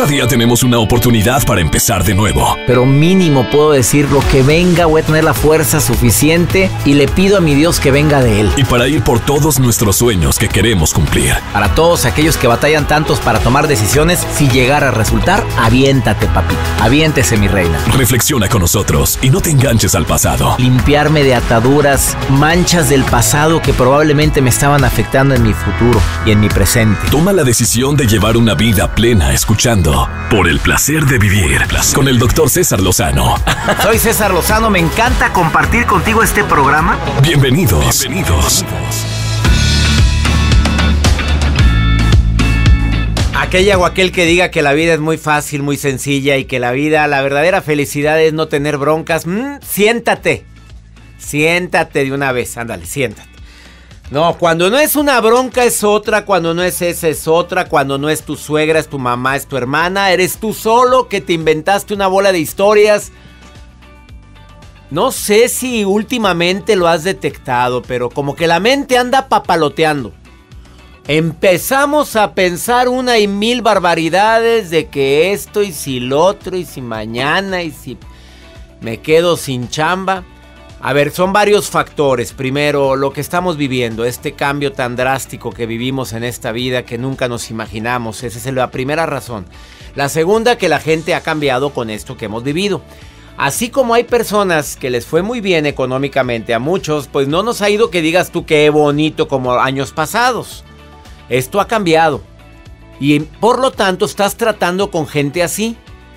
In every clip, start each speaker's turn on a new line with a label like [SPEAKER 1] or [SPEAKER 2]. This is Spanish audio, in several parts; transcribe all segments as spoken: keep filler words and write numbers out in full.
[SPEAKER 1] Cada día tenemos una oportunidad para empezar de nuevo.
[SPEAKER 2] Pero mínimo puedo decir, lo que venga, voy a tener la fuerza suficiente y le pido a mi Dios que venga de Él.
[SPEAKER 1] Y para ir por todos nuestros sueños que queremos cumplir.
[SPEAKER 2] Para todos aquellos que batallan tantos para tomar decisiones, si llegara a resultar, aviéntate, papi. Aviéntese, mi reina.
[SPEAKER 1] Reflexiona con nosotros y no te enganches al pasado.
[SPEAKER 2] Limpiarme de ataduras, manchas del pasado que probablemente me estaban afectando en mi futuro y en mi presente.
[SPEAKER 1] Toma la decisión de llevar una vida plena escuchando Por el placer de vivir con el doctor César Lozano.
[SPEAKER 2] Soy César Lozano, me encanta compartir contigo este programa.
[SPEAKER 1] Bienvenidos. Bienvenidos.
[SPEAKER 2] Aquella o aquel que diga que la vida es muy fácil, muy sencilla y que la vida, la verdadera felicidad es no tener broncas, mmm, siéntate. Siéntate de una vez, ándale, siéntate. No, cuando no es una bronca es otra, cuando no es esa es otra, cuando no es tu suegra, es tu mamá, es tu hermana, eres tú solo que te inventaste una bola de historias. No sé si últimamente lo has detectado, pero como que la mente anda papaloteando. Empezamos a pensar una y mil barbaridades de que esto y si lo otro y si mañana y si me quedo sin chamba. A ver, son varios factores. Primero, lo que estamos viviendo, este cambio tan drástico que vivimos en esta vida que nunca nos imaginamos. Esa es la primera razón. La segunda, que la gente ha cambiado con esto que hemos vivido. Así como hay personas que les fue muy bien económicamente, a muchos, pues no nos ha ido que digas tú qué bonito como años pasados. Esto ha cambiado. Y por lo tanto estás tratando con gente así.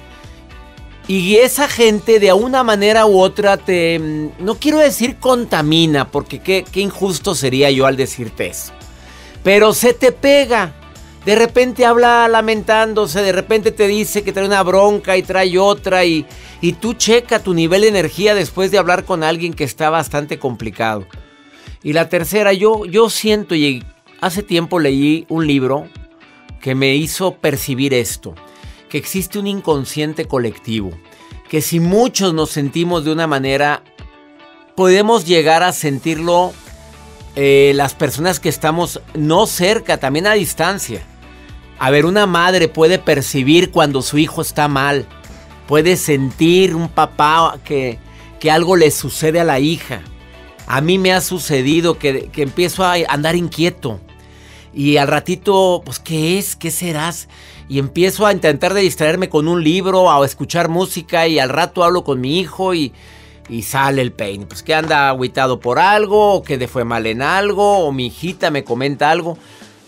[SPEAKER 2] Y esa gente de una manera u otra te, no quiero decir contamina, porque qué, qué injusto sería yo al decirte eso. Pero se te pega. De repente habla lamentándose, de repente te dice que trae una bronca y trae otra. Y, y tú checa tu nivel de energía después de hablar con alguien que está bastante complicado. Y la tercera, yo, yo siento, y hace tiempo leí un libro que me hizo percibir esto. Que existe un inconsciente colectivo, que si muchos nos sentimos de una manera, podemos llegar a sentirlo eh, las personas que estamos no cerca, también a distancia. A ver, una madre puede percibir cuando su hijo está mal, puede sentir un papá que, que algo le sucede a la hija. A mí me ha sucedido que, que empiezo a andar inquieto y al ratito, pues, ¿qué es? ¿Qué serás? Y empiezo a intentar de distraerme con un libro, a escuchar música y al rato hablo con mi hijo y, y sale el peine. Pues que anda agüitado por algo, o que le fue mal en algo, o mi hijita me comenta algo.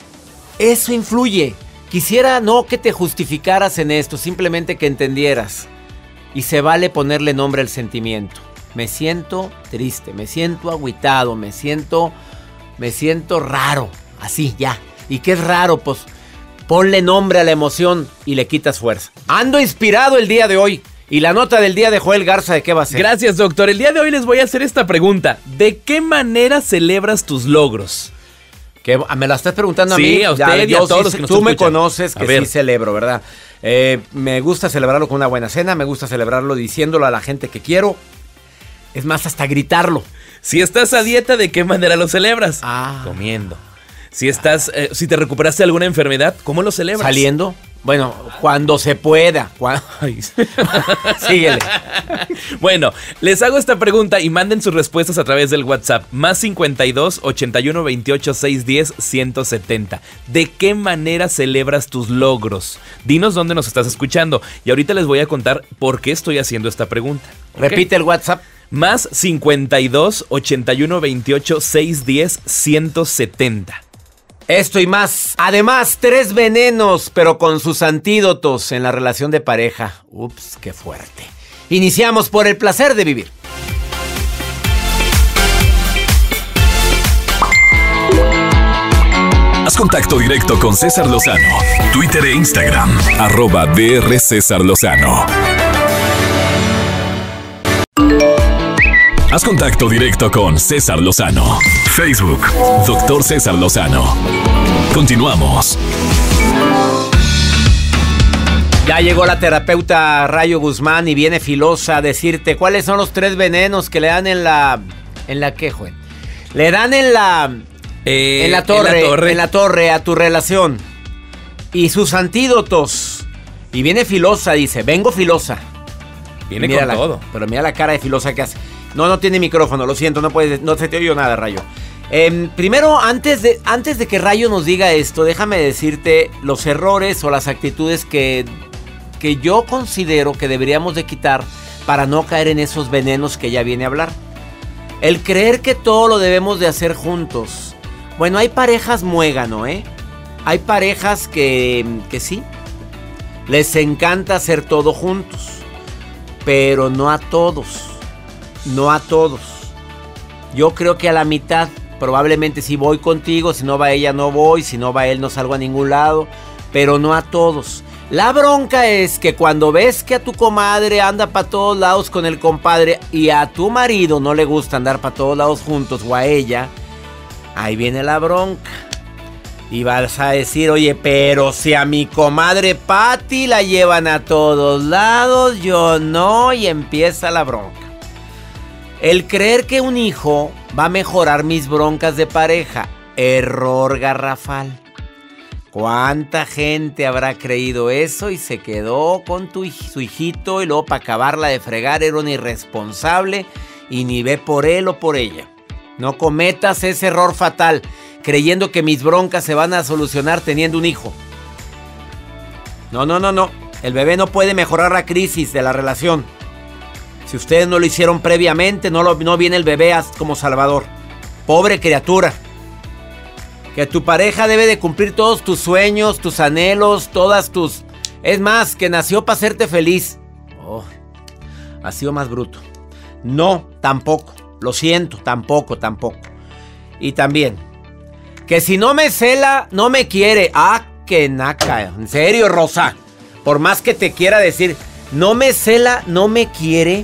[SPEAKER 2] Eso influye. Quisiera no que te justificaras en esto, simplemente que entendieras. Y se vale ponerle nombre al sentimiento. Me siento triste, me siento agüitado, me siento, me siento raro. Así, ya. ¿Y qué es raro? Pues ponle nombre a la emoción y le quitas fuerza. Ando inspirado el día de hoy. Y la nota del día de Joel Garza, ¿de qué va a ser?
[SPEAKER 3] Gracias, doctor. El día de hoy les voy a hacer esta pregunta. ¿De qué manera celebras tus logros?
[SPEAKER 2] ¿Qué? ¿Me la estás preguntando a
[SPEAKER 3] sí,
[SPEAKER 2] mí?
[SPEAKER 3] Sí, a usted ya, y a todos sí, los que nos
[SPEAKER 2] Tú
[SPEAKER 3] escuchan.
[SPEAKER 2] me conoces que sí celebro, ¿verdad? Eh, me gusta celebrarlo con una buena cena. Me gusta celebrarlo diciéndolo a la gente que quiero. Es más, hasta gritarlo.
[SPEAKER 3] Si estás a dieta, ¿de qué manera lo celebras?
[SPEAKER 2] Ah.
[SPEAKER 3] Comiendo. Si estás, eh, si te recuperaste de alguna enfermedad, ¿cómo lo celebras?
[SPEAKER 2] Saliendo. Bueno, cuando se pueda. Cuando... Síguele.
[SPEAKER 3] Bueno, les hago esta pregunta y manden sus respuestas a través del WhatsApp. Más cincuenta y dos, ochenta y uno, veintiocho, seiscientos diez, ciento setenta. ¿De qué manera celebras tus logros? Dinos dónde nos estás escuchando. Y ahorita les voy a contar por qué estoy haciendo esta pregunta. ¿Okay?
[SPEAKER 2] Repite el WhatsApp.
[SPEAKER 3] Más cincuenta y dos, ochenta y uno, veintiocho, seiscientos diez, ciento setenta.
[SPEAKER 2] Esto y más. Además, tres venenos, pero con sus antídotos en la relación de pareja. Ups, qué fuerte. Iniciamos por el placer de vivir.
[SPEAKER 1] Haz contacto directo con César Lozano. Twitter e Instagram, arroba D R César Lozano. Haz contacto directo con César Lozano. Facebook, doctor César Lozano. Continuamos.
[SPEAKER 2] Ya llegó la terapeuta Rayo Guzmán y viene filosa a decirte cuáles son los tres venenos que le dan en la... ¿En la qué, Juan? Le dan en la...
[SPEAKER 3] Eh,
[SPEAKER 2] en la torre,
[SPEAKER 3] en la torre.
[SPEAKER 2] En la torre a tu relación. Y sus antídotos. Y viene filosa, dice, vengo filosa.
[SPEAKER 3] Viene con
[SPEAKER 2] la,
[SPEAKER 3] todo.
[SPEAKER 2] Pero mira la cara de filosa que hace. No, no tiene micrófono, lo siento, no puedes, no se te oyó nada, Rayo. Eh, primero, antes de, antes de que Rayo nos diga esto, déjame decirte los errores o las actitudes que, que yo considero que deberíamos de quitar para no caer en esos venenos que ya viene a hablar. El creer que todo lo debemos de hacer juntos. Bueno, hay parejas muégano, ¿eh? Hay parejas que, que sí, les encanta hacer todo juntos, pero no a todos, no a todos. Yo creo que a la mitad. Probablemente si voy contigo, si no va ella no voy, si no va él no salgo a ningún lado, pero no a todos. La bronca es que cuando ves que a tu comadre anda para todos lados con el compadre y a tu marido no le gusta andar para todos lados juntos o a ella, ahí viene la bronca. Y vas a decir, oye, pero si a mi comadre Pati la llevan a todos lados, yo no, y empieza la bronca. El creer que un hijo va a mejorar mis broncas de pareja. Error garrafal. ¿Cuánta gente habrá creído eso y se quedó con tu, su hijito y luego para acabarla de fregar era un irresponsable y ni ve por él o por ella? No cometas ese error fatal creyendo que mis broncas se van a solucionar teniendo un hijo. No, no, no, no. El bebé no puede mejorar la crisis de la relación. Si ustedes no lo hicieron previamente, no, lo, no viene el bebé como salvador. Pobre criatura. Que tu pareja debe de cumplir todos tus sueños, tus anhelos, todas tus... Es más, que nació para hacerte feliz. Oh, ha sido más bruto. No, tampoco. Lo siento, tampoco, tampoco. Y también, que si no me cela, no me quiere. Ah, que naca. En serio, Rosa. Por más que te quiera decir, no me cela, no me quiere.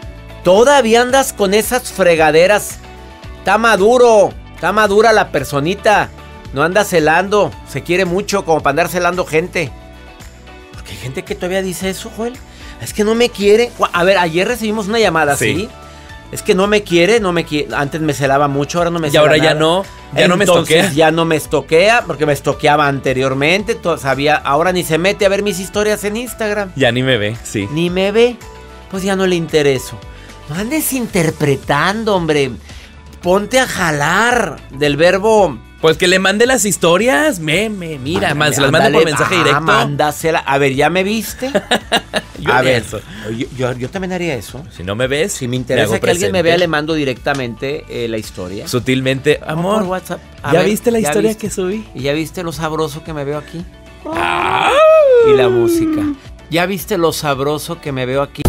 [SPEAKER 2] Todavía andas con esas fregaderas. Está maduro, está madura la personita. No anda celando, se quiere mucho como para andar celando gente. Porque hay gente que todavía dice eso, Joel. Es que no me quiere. A ver, ayer recibimos una llamada, ¿sí? ¿sí? Es que no me quiere, no me quiere. Antes me celaba mucho, ahora no me cela.
[SPEAKER 3] Y ahora
[SPEAKER 2] nada.
[SPEAKER 3] ya no, ya
[SPEAKER 2] Entonces,
[SPEAKER 3] no me estoquea.
[SPEAKER 2] Ya no me estoquea, porque me estoqueaba anteriormente. Sabía, ahora ni se mete a ver mis historias en Instagram.
[SPEAKER 3] Ya ni me ve, sí.
[SPEAKER 2] Ni me ve, pues ya no le intereso. No andes interpretando, hombre. Ponte a jalar del verbo.
[SPEAKER 3] Pues que le mande las historias, meme, mira,
[SPEAKER 2] Ándale,
[SPEAKER 3] man, se las manda
[SPEAKER 2] ándale,
[SPEAKER 3] por mensaje
[SPEAKER 2] ah,
[SPEAKER 3] directo.
[SPEAKER 2] Mándasela. A ver, ¿ya me viste?
[SPEAKER 3] Yo
[SPEAKER 2] a
[SPEAKER 3] haría
[SPEAKER 2] ver,
[SPEAKER 3] eso.
[SPEAKER 2] Yo, yo, yo también haría eso.
[SPEAKER 3] Si no me ves,
[SPEAKER 2] Si me interesa
[SPEAKER 3] hago
[SPEAKER 2] que alguien me
[SPEAKER 3] presente.
[SPEAKER 2] vea, le mando directamente eh, la historia.
[SPEAKER 3] Sutilmente,
[SPEAKER 2] O
[SPEAKER 3] amor,
[SPEAKER 2] por WhatsApp. A
[SPEAKER 3] ¿ya
[SPEAKER 2] ver,
[SPEAKER 3] viste la
[SPEAKER 2] ¿ya
[SPEAKER 3] historia
[SPEAKER 2] viste?
[SPEAKER 3] que subí?
[SPEAKER 2] ¿Y ya viste lo sabroso que me veo aquí?
[SPEAKER 3] ¡Ah!
[SPEAKER 2] Y la música. ¿Ya viste lo sabroso que me veo aquí?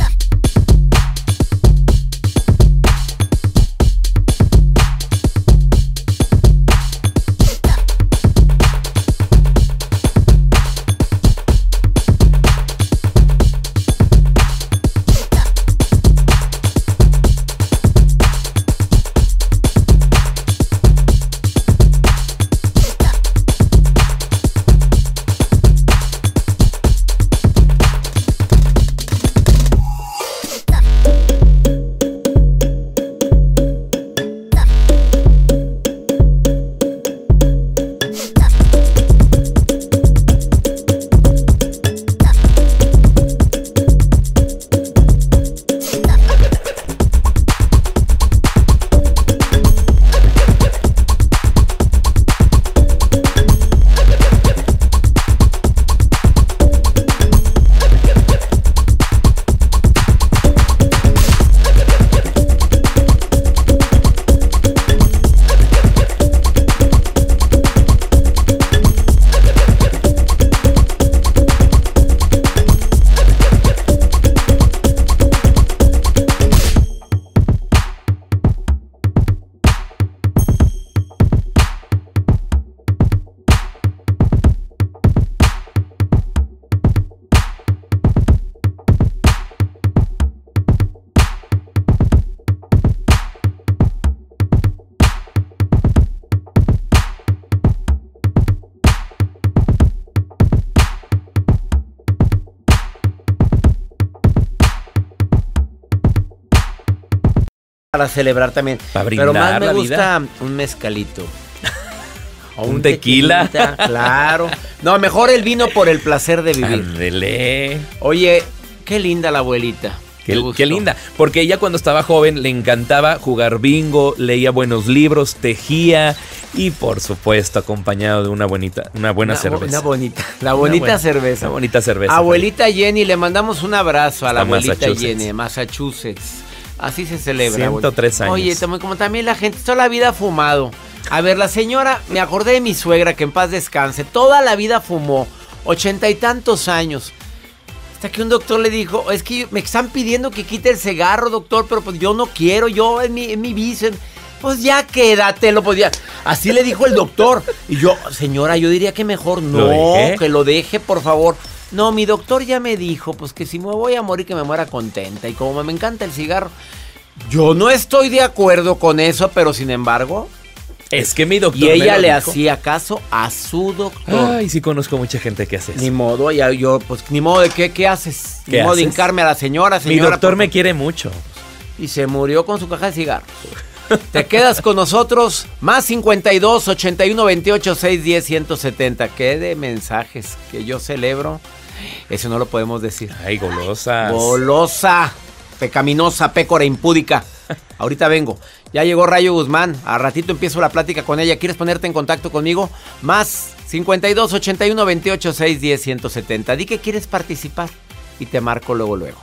[SPEAKER 2] Para celebrar también.
[SPEAKER 3] Para brindar
[SPEAKER 2] Pero más me
[SPEAKER 3] la
[SPEAKER 2] gusta
[SPEAKER 3] vida.
[SPEAKER 2] un mezcalito. O un, un tequila. Tequilita, claro. No, mejor el vino por el placer de vivir.
[SPEAKER 3] Ándele.
[SPEAKER 2] Oye, qué linda la abuelita.
[SPEAKER 3] Qué, qué linda, porque ella cuando estaba joven le encantaba jugar bingo, leía buenos libros, tejía y por supuesto acompañado de una bonita, una buena
[SPEAKER 2] una,
[SPEAKER 3] cerveza.
[SPEAKER 2] Una bonita, la bonita una buena, cerveza.
[SPEAKER 3] Una bonita cerveza.
[SPEAKER 2] Abuelita fue. Jenny, le mandamos un abrazo a la
[SPEAKER 3] Hasta
[SPEAKER 2] abuelita
[SPEAKER 3] Massachusetts.
[SPEAKER 2] Jenny, Massachusetts. Así se celebra.
[SPEAKER 3] ciento tres años.
[SPEAKER 2] Oye, como también la gente, toda la vida ha fumado. A ver, la señora, me acordé de mi suegra, que en paz descanse, toda la vida fumó, ochenta y tantos años. Hasta que un doctor le dijo, es que me están pidiendo que quite el cigarro, doctor, pero pues yo no quiero, yo en mi, en mi vicio, pues ya quédatelo, pues ya. Así le dijo el doctor. Y yo, señora, yo diría que mejor no, ¿Lo que lo deje, por favor. No, mi doctor ya me dijo, pues que si me voy a morir, que me muera contenta. Y como me encanta el cigarro, yo no estoy de acuerdo con eso, pero sin embargo...
[SPEAKER 3] Es que mi doctor
[SPEAKER 2] Y ella
[SPEAKER 3] me
[SPEAKER 2] le
[SPEAKER 3] dijo.
[SPEAKER 2] hacía caso a su doctor.
[SPEAKER 3] Ay, sí conozco mucha gente que hace eso.
[SPEAKER 2] Ni modo, ya yo, pues ni modo de qué, ¿qué haces?
[SPEAKER 3] ¿Qué
[SPEAKER 2] Ni modo de
[SPEAKER 3] haces?
[SPEAKER 2] hincarme a la señora, señora.
[SPEAKER 3] Mi doctor
[SPEAKER 2] por...
[SPEAKER 3] me quiere mucho.
[SPEAKER 2] Y se murió con su caja de cigarros. Te quedas con nosotros, más cincuenta y dos, ochenta y uno, veintiocho, seiscientos diez, ciento setenta. Qué de mensajes que yo celebro. Eso no lo podemos decir.
[SPEAKER 3] Ay, golosas.
[SPEAKER 2] Golosa, pecaminosa, pécora, impúdica. Ahorita vengo. Ya llegó Rayo Guzmán. A ratito empiezo la plática con ella. ¿Quieres ponerte en contacto conmigo? Más cincuenta y dos, ochenta y uno, veintiocho, seiscientos diez, ciento setenta. Di que quieres participar y te marco luego, luego.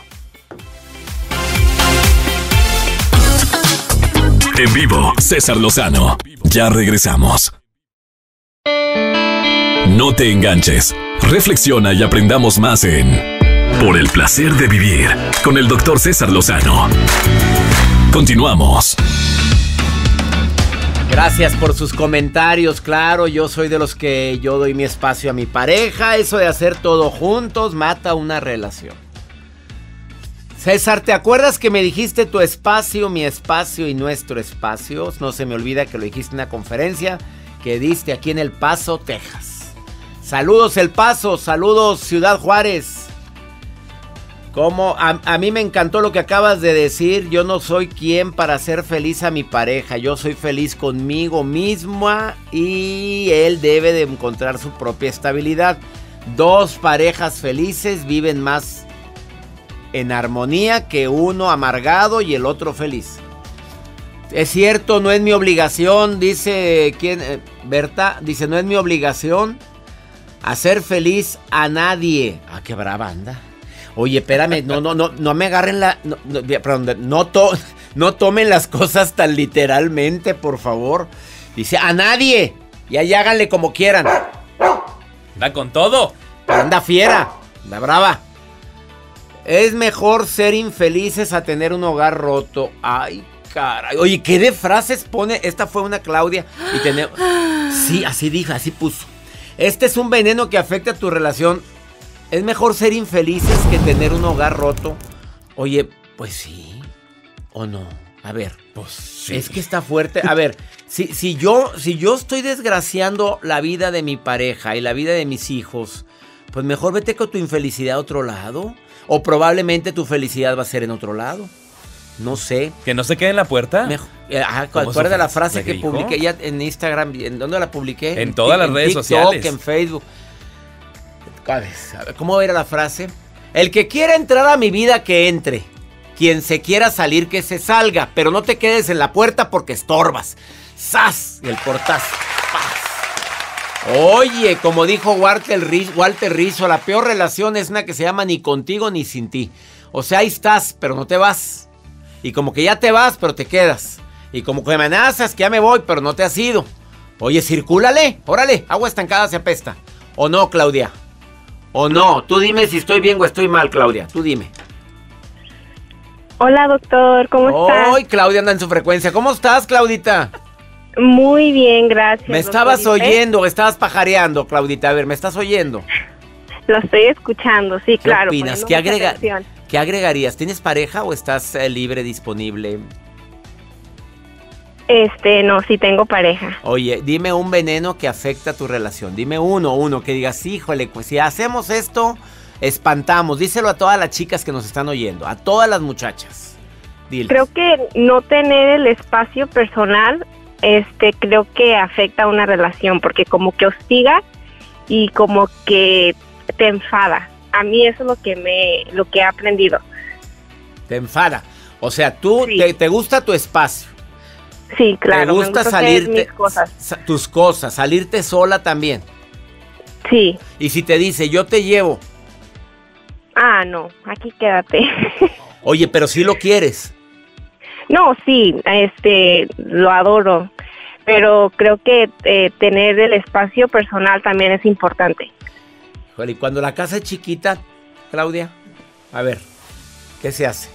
[SPEAKER 1] En vivo, César Lozano. Ya regresamos. No te enganches. Reflexiona y aprendamos más en Por el placer de vivir con el doctor César Lozano. Continuamos.
[SPEAKER 2] Gracias por sus comentarios, claro, yo soy de los que yo doy mi espacio a mi pareja, eso de hacer todo juntos mata una relación. César, ¿te acuerdas que me dijiste tu espacio, mi espacio y nuestro espacio? No se me olvida que lo dijiste en una conferencia que diste aquí en El Paso, Texas. Saludos El Paso, saludos Ciudad Juárez. Como a, a mí me encantó lo que acabas de decir. Yo no soy quien para hacer feliz a mi pareja. Yo soy feliz conmigo misma y él debe de encontrar su propia estabilidad. Dos parejas felices viven más en armonía que uno amargado y el otro feliz. Es cierto, no es mi obligación, dice quién, eh, Berta, dice no es mi obligación hacer feliz a nadie. Ah, qué brava anda. Oye, espérame, no, no, no, no me agarren la... No, no, perdón, no, to, no tomen las cosas tan literalmente, por favor. Dice, a nadie. Y ahí háganle como quieran.
[SPEAKER 3] ¡Anda con todo!
[SPEAKER 2] Pero anda fiera, anda brava. Es mejor ser infelices a tener un hogar roto. Ay, caray. Oye, ¿qué de frases pone? Esta fue una Claudia. Y tenemos... Sí, así dijo, así puso. Este es un veneno que afecta a tu relación. Es mejor ser infelices que tener un hogar roto. Oye, pues sí. ¿O no? A ver.
[SPEAKER 3] Pues sí.
[SPEAKER 2] Es que está fuerte. A ver, si, si, yo, si yo estoy desgraciando la vida de mi pareja y la vida de mis hijos, pues mejor vete con tu infelicidad a otro lado. O probablemente tu felicidad va a ser en otro lado. No sé.
[SPEAKER 3] ¿Que no se quede en la puerta?
[SPEAKER 2] Mejor, ajá, ¿cuál era la frase que dijo? Publiqué ya en Instagram? ¿En dónde la publiqué?
[SPEAKER 3] En todas
[SPEAKER 2] en,
[SPEAKER 3] las
[SPEAKER 2] en
[SPEAKER 3] redes
[SPEAKER 2] TikTok,
[SPEAKER 3] sociales.
[SPEAKER 2] En Facebook. ¿Cómo era la frase? El que quiera entrar a mi vida, que entre. Quien se quiera salir, que se salga. Pero no te quedes en la puerta porque estorbas. ¡Sas! Y el portazo. ¡Paz! Oye, como dijo Walter Rizzo, Walter Rizzo, la peor relación es una que se llama ni contigo ni sin ti. O sea, ahí estás, pero no te vas. Y como que ya te vas, pero te quedas. Y como que me amenazas que ya me voy, pero no te has ido. Oye, circúlale, órale, agua estancada se apesta. ¿O no, Claudia? ¿O no? Tú dime si estoy bien o estoy mal, Claudia. Tú dime.
[SPEAKER 4] Hola, doctor, ¿cómo estás?
[SPEAKER 2] Hoy Claudia anda en su frecuencia. ¿Cómo estás, Claudita?
[SPEAKER 4] Muy bien, gracias.
[SPEAKER 2] Me estabas
[SPEAKER 4] doctor.
[SPEAKER 2] oyendo, estabas pajareando, Claudita. A ver, ¿me estás oyendo?
[SPEAKER 4] Lo estoy escuchando, sí,
[SPEAKER 2] ¿Qué
[SPEAKER 4] claro.
[SPEAKER 2] opinas? ¿Qué, agrega ¿Qué agregarías? ¿Tienes pareja o estás eh, libre, disponible?
[SPEAKER 4] Este, no, sí tengo pareja.
[SPEAKER 2] Oye, dime un veneno que afecta a tu relación. Dime uno, uno, que digas, híjole, pues si hacemos esto, espantamos. Díselo a todas las chicas que nos están oyendo, a todas las muchachas. Diles.
[SPEAKER 4] Creo que no tener el espacio personal este, creo que afecta a una relación porque como que hostiga y como que te enfada. A mí eso es lo que me, lo que he aprendido.
[SPEAKER 2] Te enfada. O sea, tú
[SPEAKER 4] Sí.
[SPEAKER 2] te, te gusta tu espacio.
[SPEAKER 4] Sí, claro.
[SPEAKER 2] Te gusta
[SPEAKER 4] me gusta
[SPEAKER 2] salirte,
[SPEAKER 4] hacer mis cosas.
[SPEAKER 2] sa- tus cosas, salirte sola también.
[SPEAKER 4] Sí.
[SPEAKER 2] Y si te dice, yo te llevo,
[SPEAKER 4] Ah, no, aquí quédate.
[SPEAKER 2] oye, pero si lo quieres.
[SPEAKER 4] No, sí, este, lo adoro, pero creo que eh, tener el espacio personal también es importante.
[SPEAKER 2] Híjole, y cuando la casa es chiquita, Claudia, a ver, ¿qué se hace?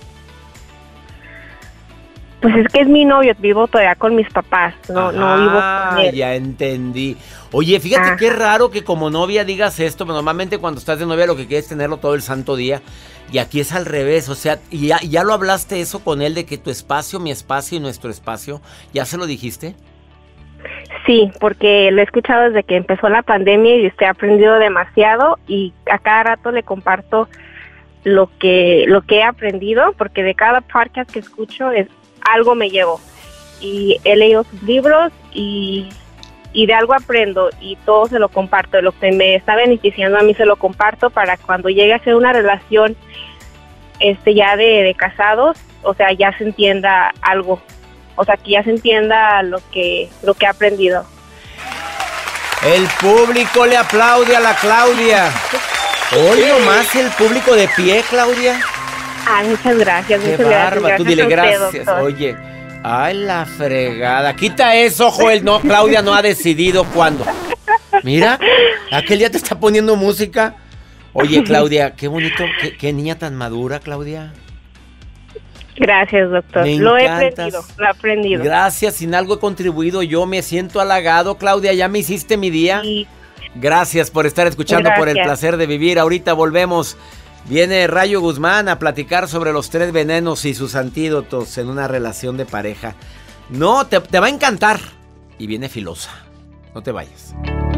[SPEAKER 4] Pues es que es mi novio, vivo todavía con mis papás, no, no vivo
[SPEAKER 2] Ah,
[SPEAKER 4] con él.
[SPEAKER 2] ya entendí. Oye, fíjate
[SPEAKER 4] Ajá.
[SPEAKER 2] qué raro que como novia digas esto, pero normalmente cuando estás de novia lo que quieres es tenerlo todo el santo día. Y aquí es al revés, o sea, ¿y ya, ya lo hablaste eso con él de que tu espacio, mi espacio y nuestro espacio? ¿Ya se lo dijiste?
[SPEAKER 4] Sí, porque lo he escuchado desde que empezó la pandemia y usted ha aprendido demasiado y a cada rato le comparto lo que lo que he aprendido, porque de cada podcast que escucho es algo me llevo. Y he leído sus libros y, y de algo aprendo y todo se lo comparto. Lo que me está beneficiando a mí se lo comparto para cuando llegue a ser una relación este ya de, de casados, o sea, ya se entienda algo. O sea, que ya se entienda lo que lo que he aprendido.
[SPEAKER 2] El público le aplaude a la Claudia. Hoy nomás el público de pie, Claudia.
[SPEAKER 4] Ah, muchas gracias,
[SPEAKER 2] Qué
[SPEAKER 4] muchas gracias.
[SPEAKER 2] barba, tú dile
[SPEAKER 4] a usted,
[SPEAKER 2] gracias.
[SPEAKER 4] doctor.
[SPEAKER 2] Oye, ay, la fregada. Quita eso, Joel. No, Claudia no ha decidido cuándo. Mira, aquel día te está poniendo música. Oye, Claudia, qué bonito, qué, qué niña tan madura, Claudia.
[SPEAKER 4] Gracias, doctor.
[SPEAKER 2] Me
[SPEAKER 4] Lo he
[SPEAKER 2] encantas.
[SPEAKER 4] aprendido, lo he aprendido.
[SPEAKER 2] Gracias, sin algo he contribuido yo, me siento halagado, Claudia, ya me hiciste mi día.
[SPEAKER 4] Y
[SPEAKER 2] Gracias por estar escuchando por el
[SPEAKER 4] Gracias.
[SPEAKER 2] placer de vivir. Ahorita volvemos. Viene Rayo Guzmán a platicar sobre los tres venenos y sus antídotos en una relación de pareja. No, te, te va a encantar. Y viene filosa. No te vayas.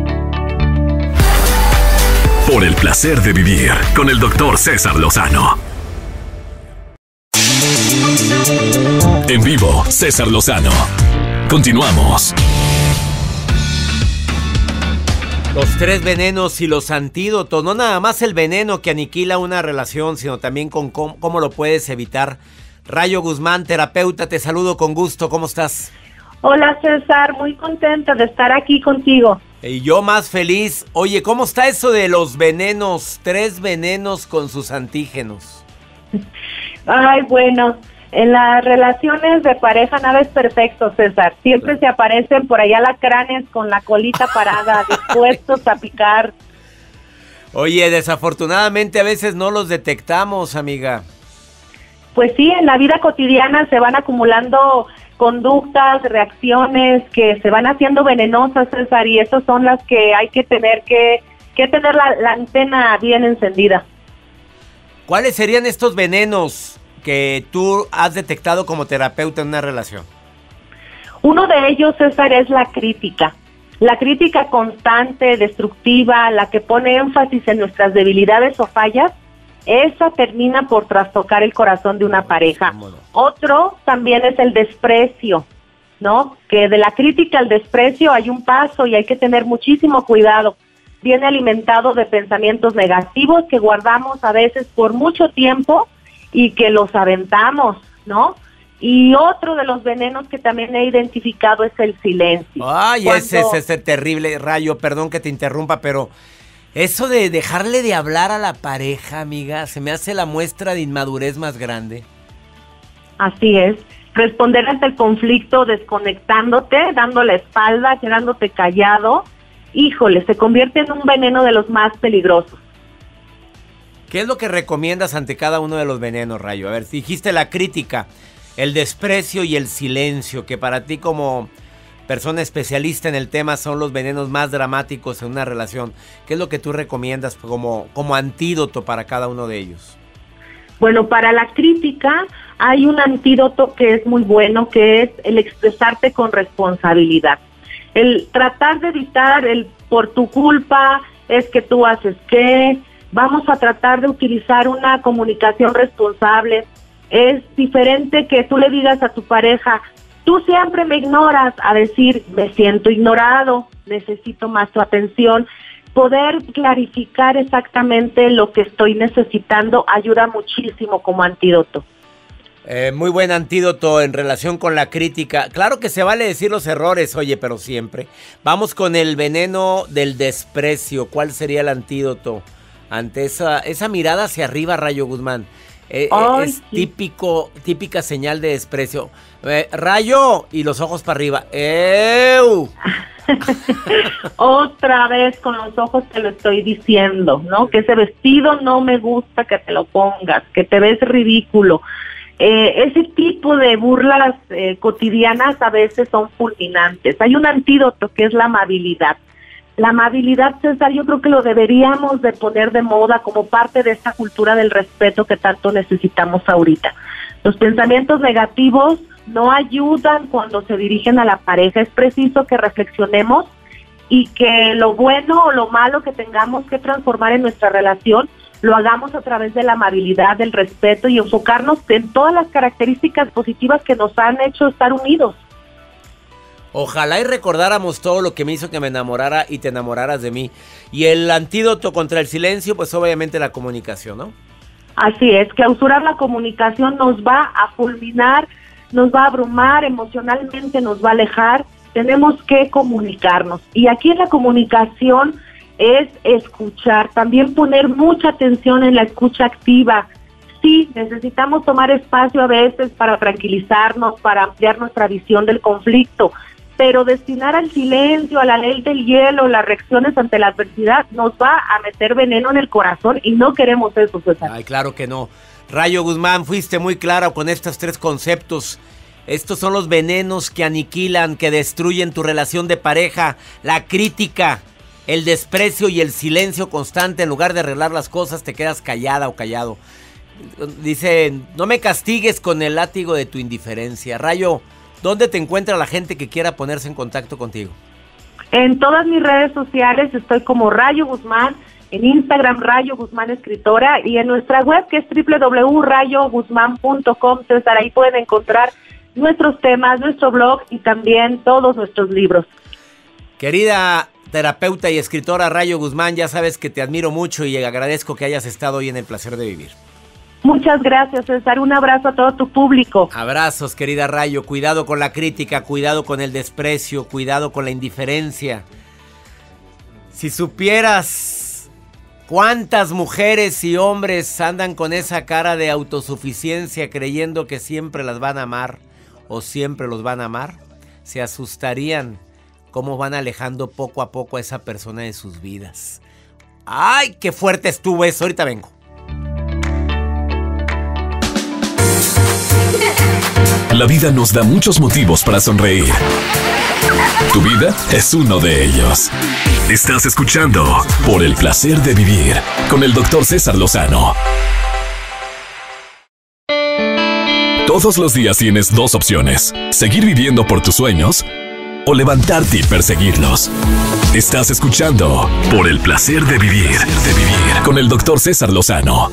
[SPEAKER 1] Por el placer de vivir con el doctor César Lozano. En vivo, César Lozano. Continuamos.
[SPEAKER 2] Los tres venenos y los antídotos. No nada más el veneno que aniquila una relación, sino también con cómo, cómo lo puedes evitar. Rayo Guzmán, terapeuta, te saludo con gusto. ¿Cómo estás?
[SPEAKER 5] Hola César, muy contenta de estar aquí contigo.
[SPEAKER 2] Y yo más feliz. Oye, ¿cómo está eso de los venenos? Tres venenos con sus antígenos.
[SPEAKER 5] Ay, bueno, en las relaciones de pareja nada es perfecto, César. Siempre se aparecen por allá alacranes con la colita parada, dispuestos a picar.
[SPEAKER 2] Oye, desafortunadamente a veces no los detectamos, amiga.
[SPEAKER 5] Pues sí, en la vida cotidiana se van acumulando conductas, reacciones que se van haciendo venenosas, César, y esas son las que hay que tener que, que tener la, la antena bien encendida.
[SPEAKER 2] ¿Cuáles serían estos venenos que tú has detectado como terapeuta en una relación?
[SPEAKER 5] Uno de ellos, César, es la crítica. La crítica constante, destructiva, la que pone énfasis en nuestras debilidades o fallas, esa termina por trastocar el corazón de una pareja.
[SPEAKER 2] ¿Cómo no?
[SPEAKER 5] Otro también es el desprecio, ¿no? Que de la crítica al desprecio hay un paso y hay que tener muchísimo cuidado. Viene alimentado de pensamientos negativos que guardamos a veces por mucho tiempo y que los aventamos, ¿no? Y otro de los venenos que también he identificado es el silencio.
[SPEAKER 2] Ay,
[SPEAKER 5] Cuando-
[SPEAKER 2] ese es ese terrible Rayo, perdón que te interrumpa, pero eso de dejarle de hablar a la pareja, amiga, se me hace la muestra de inmadurez más grande.
[SPEAKER 5] Así es. Responder ante el conflicto desconectándote, dando la espalda, quedándote callado, híjole, se convierte en un veneno de los más peligrosos.
[SPEAKER 2] ¿Qué es lo que recomiendas ante cada uno de los venenos, Rayo? A ver, dijiste la crítica, el desprecio y el silencio, que para ti como persona especialista en el tema son los venenos más dramáticos en una relación. ¿Qué es lo que tú recomiendas como, como antídoto para cada uno de ellos?
[SPEAKER 5] Bueno, para la crítica hay un antídoto que es muy bueno, que es el expresarte con responsabilidad. El tratar de evitar el por tu culpa, es que tú haces qué. Vamos a tratar de utilizar una comunicación responsable. Es diferente que tú le digas a tu pareja, tú siempre me ignoras, a decir, me siento ignorado, necesito más tu atención. Poder clarificar exactamente lo que estoy necesitando ayuda muchísimo como antídoto.
[SPEAKER 2] Eh, muy buen antídoto en relación con la crítica. Claro que se vale decir los errores, oye, pero siempre. Vamos con el veneno del desprecio. ¿Cuál sería el antídoto ante esa, esa mirada hacia arriba, Rayo Guzmán? Eh,
[SPEAKER 5] Ay,
[SPEAKER 2] es
[SPEAKER 5] sí.
[SPEAKER 2] típico, típica señal de desprecio. Eh, Rayo, y los ojos para arriba. ¡Ew!
[SPEAKER 5] Otra vez con los ojos te lo estoy diciendo, ¿no? Que ese vestido no me gusta que te lo pongas, que te ves ridículo. Eh, ese tipo de burlas eh, cotidianas a veces son fulminantes. Hay un antídoto que es la amabilidad. La amabilidad, César, yo creo que lo deberíamos de poner de moda como parte de esta cultura del respeto que tanto necesitamos ahorita. Los pensamientos negativos no ayudan cuando se dirigen a la pareja. Es preciso que reflexionemos y que lo bueno o lo malo que tengamos que transformar en nuestra relación lo hagamos a través de la amabilidad, del respeto y enfocarnos en todas las características positivas que nos han hecho estar unidos.
[SPEAKER 2] Ojalá y recordáramos todo lo que me hizo que me enamorara y te enamoraras de mí. Y el antídoto contra el silencio, pues obviamente la comunicación, ¿no?
[SPEAKER 5] Así es, clausurar la comunicación nos va a fulminar, nos va a abrumar, emocionalmente nos va a alejar. Tenemos que comunicarnos. Y aquí en la comunicación es escuchar, también poner mucha atención en la escucha activa. Sí, necesitamos tomar espacio a veces para tranquilizarnos, para ampliar nuestra visión del conflicto, pero destinar al silencio, a la ley del hielo, las reacciones ante la adversidad, nos va a meter veneno en el corazón y no queremos eso, César.
[SPEAKER 2] Ay, claro que no. Rayo Guzmán, fuiste muy clara con estos tres conceptos. Estos son los venenos que aniquilan, que destruyen tu relación de pareja, la crítica, el desprecio y el silencio constante. En lugar de arreglar las cosas, te quedas callada o callado. Dice, no me castigues con el látigo de tu indiferencia. Rayo, ¿dónde te encuentra la gente que quiera ponerse en contacto contigo?
[SPEAKER 5] En todas mis redes sociales estoy como Rayo Guzmán, en Instagram Rayo Guzmán Escritora y en nuestra web que es doble u doble u doble u punto rayo guzmán punto com. César, ahí pueden encontrar nuestros temas, nuestro blog y también todos nuestros libros.
[SPEAKER 2] Querida terapeuta y escritora Rayo Guzmán, ya sabes que te admiro mucho y agradezco que hayas estado hoy en El Placer de Vivir.
[SPEAKER 5] Muchas gracias, César. Un abrazo a todo tu público.
[SPEAKER 2] Abrazos, querida Rayo. Cuidado con la crítica, cuidado con el desprecio, cuidado con la indiferencia. Si supieras cuántas mujeres y hombres andan con esa cara de autosuficiencia creyendo que siempre las van a amar o siempre los van a amar, se asustarían cómo van alejando poco a poco a esa persona de sus vidas. ¡Ay, qué fuerte estuvo eso! Ahorita vengo.
[SPEAKER 1] La vida nos da muchos motivos para sonreír. Tu vida es uno de ellos. Estás escuchando Por el Placer de Vivir con el doctor César Lozano. Todos los días tienes dos opciones: seguir viviendo por tus sueños o levantarte y perseguirlos. Estás escuchando Por el Placer de Vivir, de vivir con el doctor César Lozano.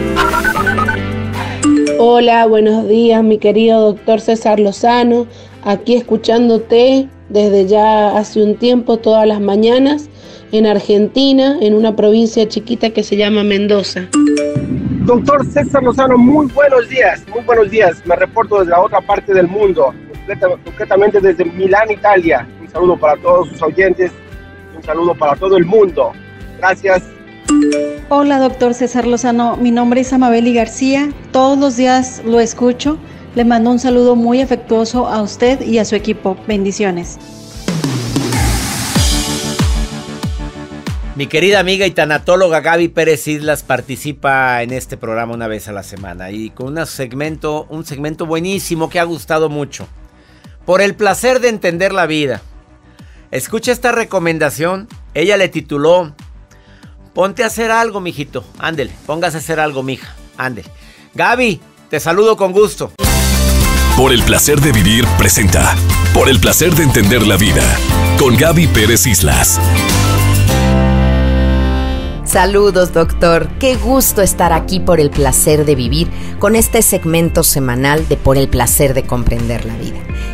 [SPEAKER 6] Hola, buenos días, mi querido doctor César Lozano. Aquí escuchándote desde ya hace un tiempo, todas las mañanas, en Argentina, en una provincia chiquita que se llama Mendoza.
[SPEAKER 7] Doctor César Lozano, muy buenos días, muy buenos días. Me reporto desde la otra parte del mundo, concretamente desde Milán, Italia. Un saludo para todos sus oyentes, un saludo para todo el mundo. Gracias.
[SPEAKER 8] Hola, doctor César Lozano, mi nombre es Amabeli García, todos los días lo escucho, le mando un saludo muy afectuoso a usted y a su equipo, bendiciones.
[SPEAKER 2] Mi querida amiga y tanatóloga Gaby Pérez Islas participa en este programa una vez a la semana y con un segmento, un segmento buenísimo que ha gustado mucho. Por el placer de entender la vida. Escucha esta recomendación, ella le tituló Ponte a hacer algo, mijito. Ándele, póngase a hacer algo, mija. Ándele. Gaby, te saludo con gusto.
[SPEAKER 1] Por el Placer de Vivir presenta Por el Placer de Entender la Vida con Gaby Pérez Islas.
[SPEAKER 9] Saludos, doctor. Qué gusto estar aquí por el placer de vivir con este segmento semanal de Por el Placer de Comprender la Vida.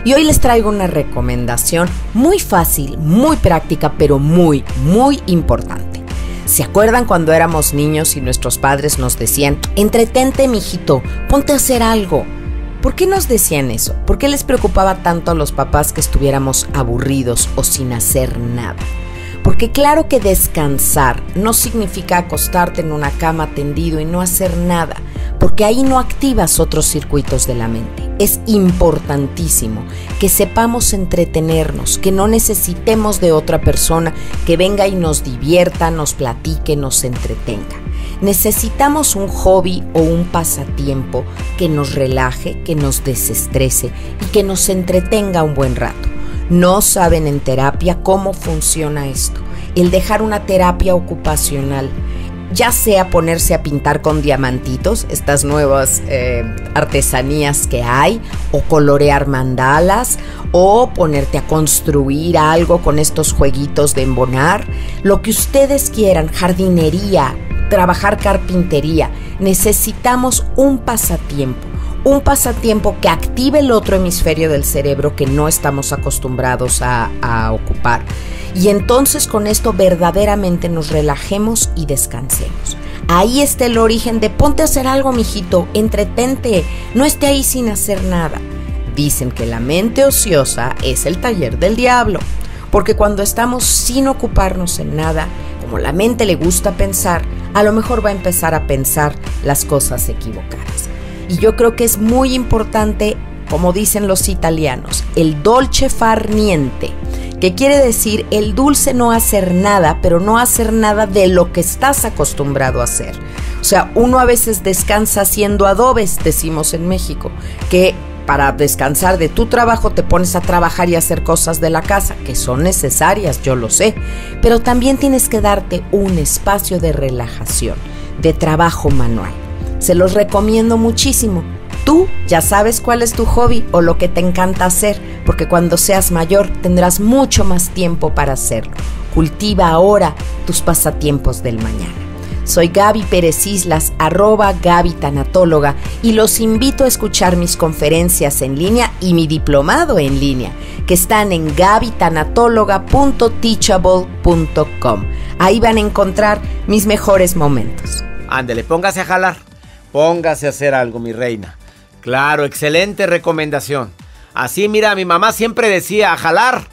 [SPEAKER 9] Y hoy les traigo una recomendación muy fácil, muy práctica, pero muy, muy importante. ¿Se acuerdan cuando éramos niños y nuestros padres nos decían, entretente, mijito, ponte a hacer algo? ¿Por qué nos decían eso? ¿Por qué les preocupaba tanto a los papás que estuviéramos aburridos o sin hacer nada? Porque claro que descansar no significa acostarte en una cama tendido y no hacer nada, porque ahí no activas otros circuitos de la mente. Es importantísimo que sepamos entretenernos, que no necesitemos de otra persona que venga y nos divierta, nos platique, nos entretenga. Necesitamos un hobby o un pasatiempo que nos relaje, que nos desestrese y que nos entretenga un buen rato. No saben en terapia cómo funciona esto. El dejar una terapia ocupacional, ya sea ponerse a pintar con diamantitos, estas nuevas eh, artesanías que hay, o colorear mandalas, o ponerte a construir algo con estos jueguitos de embonar, lo que ustedes quieran, jardinería, trabajar carpintería. Necesitamos un pasatiempo. Un pasatiempo que active el otro hemisferio del cerebro que no estamos acostumbrados a, a ocupar. Y entonces con esto verdaderamente nos relajemos y descansemos. Ahí está el origen de ponte a hacer algo, mijito, entretente, no esté ahí sin hacer nada. Dicen que la mente ociosa es el taller del diablo, porque cuando estamos sin ocuparnos en nada, como la mente le gusta pensar, a lo mejor va a empezar a pensar las cosas equivocadas. Y yo creo que es muy importante, como dicen los italianos, el dolce far niente, que quiere decir el dulce no hacer nada, pero no hacer nada de lo que estás acostumbrado a hacer. O sea, uno a veces descansa haciendo adobes, decimos en México, que para descansar de tu trabajo te pones a trabajar y a hacer cosas de la casa, que son necesarias, yo lo sé, pero también tienes que darte un espacio de relajación, de trabajo manual. Se los recomiendo muchísimo. Tú ya sabes cuál es tu hobby o lo que te encanta hacer, porque cuando seas mayor tendrás mucho más tiempo para hacerlo. Cultiva ahora tus pasatiempos del mañana. Soy Gaby Pérez Islas, arroba Gaby Tanatóloga, y los invito a escuchar mis conferencias en línea y mi diplomado en línea, que están en gaby tanatóloga punto teachable punto com. Ahí van a encontrar mis mejores momentos.
[SPEAKER 2] Ándele, póngase a jalar. Póngase a hacer algo, mi reina. Claro, excelente recomendación. Así, mira, mi mamá siempre decía, a jalar.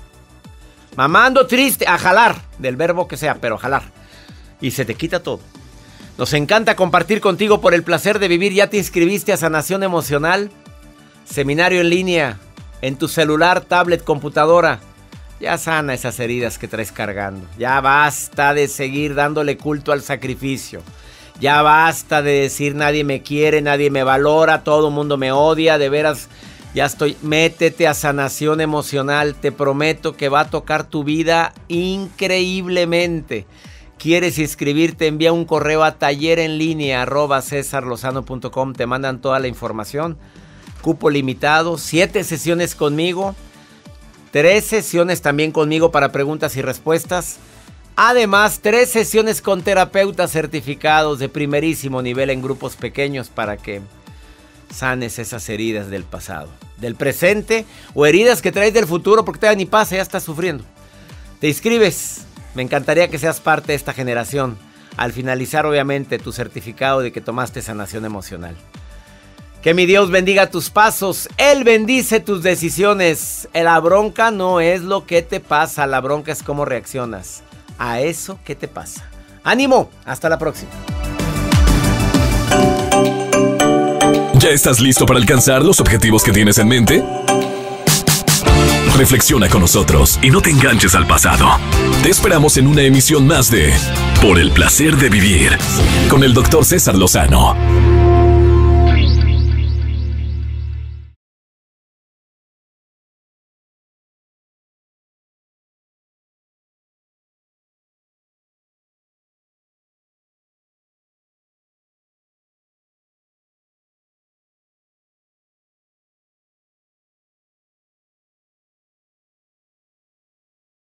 [SPEAKER 2] Mamá, ando triste, a jalar. Del verbo que sea, pero a jalar. Y se te quita todo. Nos encanta compartir contigo por el placer de vivir. ¿Ya te inscribiste a Sanación Emocional? Seminario en línea, en tu celular, tablet, computadora. Ya sana esas heridas que traes cargando. Ya basta de seguir dándole culto al sacrificio. Ya basta de decir nadie me quiere, nadie me valora, todo el mundo me odia, de veras, ya estoy. Métete a Sanación Emocional, te prometo que va a tocar tu vida increíblemente. ¿Quieres inscribirte? Envía un correo a taller en línea arroba cesar lozano punto com, te mandan toda la información. Cupo limitado, siete sesiones conmigo, tres sesiones también conmigo para preguntas y respuestas. Además, tres sesiones con terapeutas certificados de primerísimo nivel en grupos pequeños para que sanes esas heridas del pasado, del presente o heridas que traes del futuro porque todavía ni pasa, ya estás sufriendo. Te inscribes. Me encantaría que seas parte de esta generación. Al finalizar, obviamente, tu certificado de que tomaste sanación emocional. Que mi Dios bendiga tus pasos. Él bendice tus decisiones. La bronca no es lo que te pasa. La bronca es cómo reaccionas a eso que te pasa. ¡Ánimo! Hasta la próxima.
[SPEAKER 1] ¿Ya estás listo para alcanzar los objetivos que tienes en mente? Reflexiona con nosotros y no te enganches al pasado. Te esperamos en una emisión más de Por el placer de vivir con el doctor César Lozano.